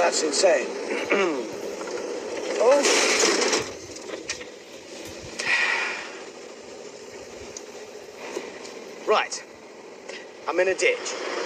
that's insane. Oh. Right. I'm in a ditch.